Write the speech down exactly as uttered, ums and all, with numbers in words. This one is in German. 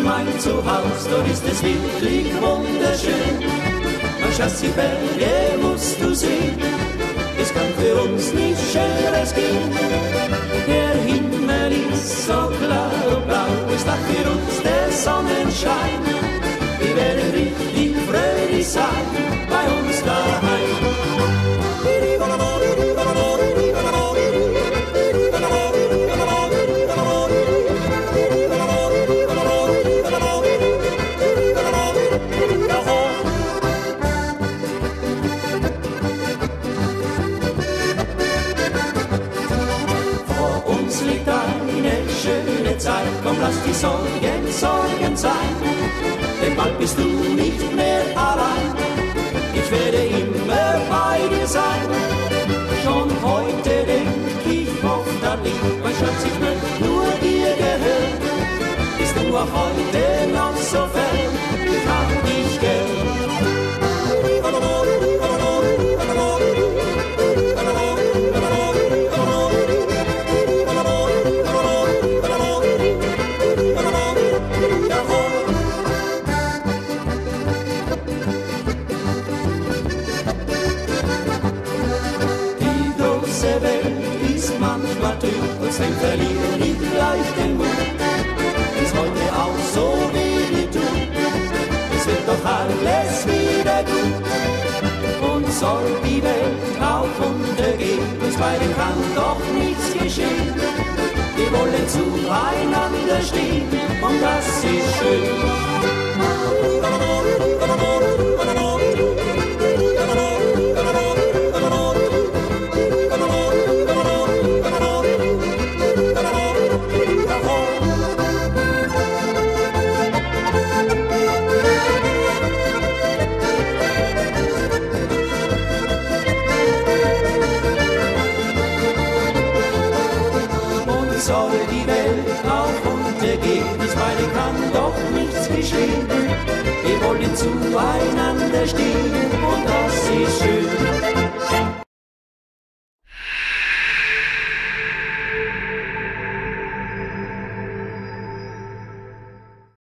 mein Zuhause, dort ist es wirklich wunderschön. Mein Schatz, die Berge musst du sehen, es kann für uns nicht schöneres gehen. Der Himmel ist so klar und blau, es darf für uns der Sonnenschein. Wir werden richtig fröhlich sein bei uns daheim. Komm, lass die Sorgen Sorgen sein, denn bald bist du nicht mehr allein. Ich werde immer bei dir sein. Schon heute denk ich oft an dich, mein Schatz, ich möchte nur dir gehören. Bist du auch heute noch so fern, ich hab dich gern. Deswegen verliere nicht leicht den Mut, ist heute auch so wie die tun. Es wird doch alles wieder gut und soll die Welt auch untergehen, uns beiden kann doch nichts geschehen. Wir wollen zueinander stehen und das ist schön. Soll die Welt auch untergehen, uns beiden kann doch nichts geschehen. Wir wollen zueinander